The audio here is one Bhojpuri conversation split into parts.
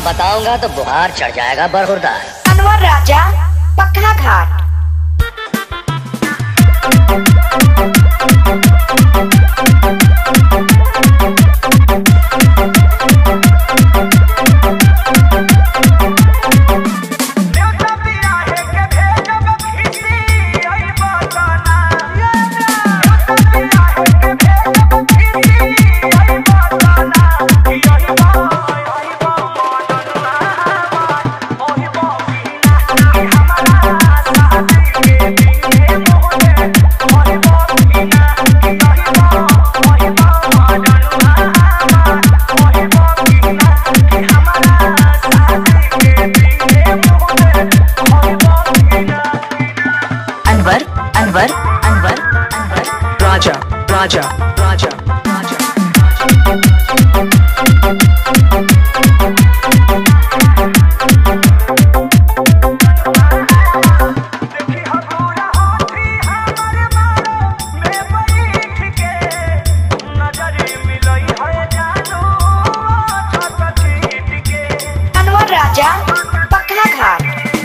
बताऊंगा तो बुखार चढ़ जाएगा बरहुरदार। अनवर राजा, पकड़ा घाट। अनवर अनवर अनवर राजा राजा राजा राजा अनवर राजा, पकड़ा घाट।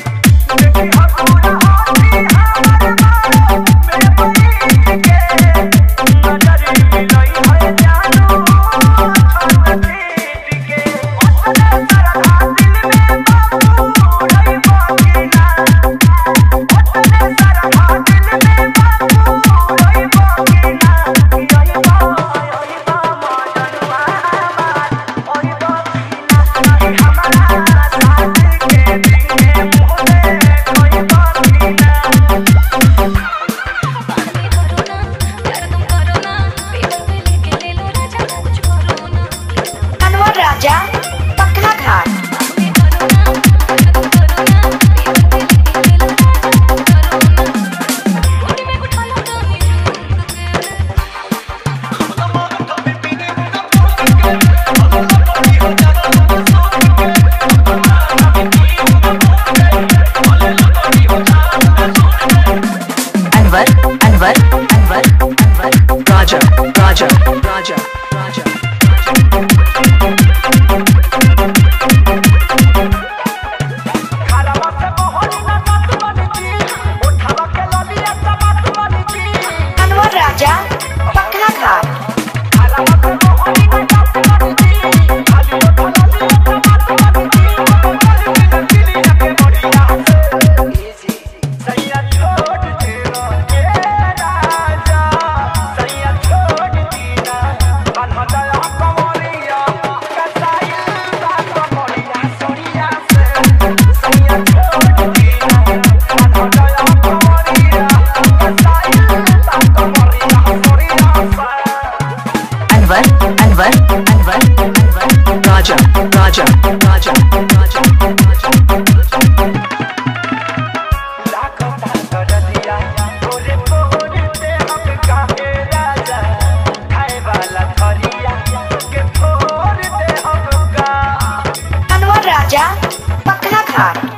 राजा, पकड़ा घाट। अनवर अनवर अनवर अनवर राजा राजा राजा राजा अनवर राजा, पकड़ा घाट। अनवर अनवर अनवर अनवर राजा राजा राजा राजा अनवर राजा, पकड़ा घाट।